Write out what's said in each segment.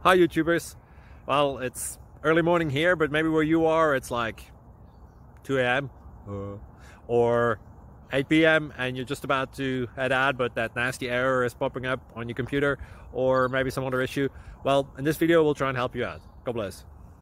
Hi YouTubers. Well, it's early morning here, but maybe where you are it's like 2 a.m. or 8 p.m. and you're just about to head out, but that nasty error is popping up on your computer, or maybe some other issue. Well, in this video we'll try and help you out. God bless.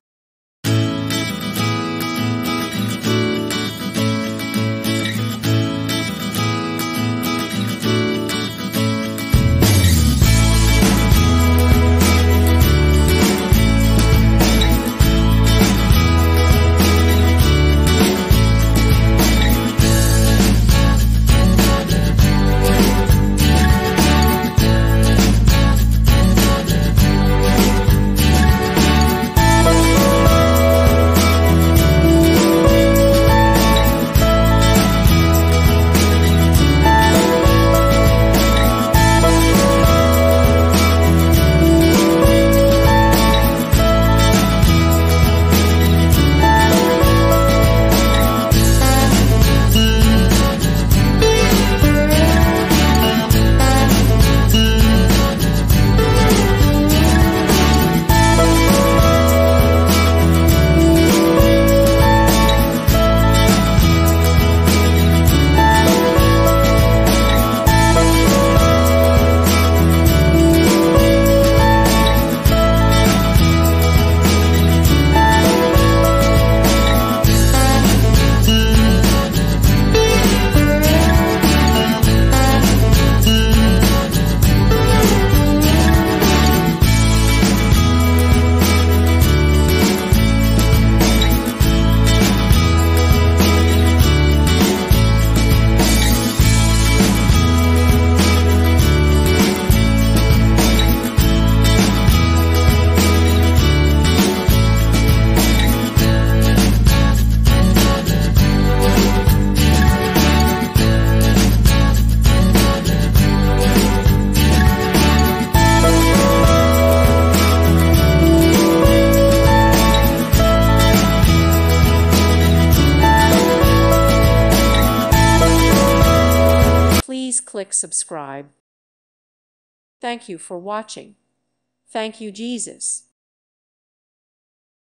Please click subscribe. Thank you for watching. Thank you, Jesus.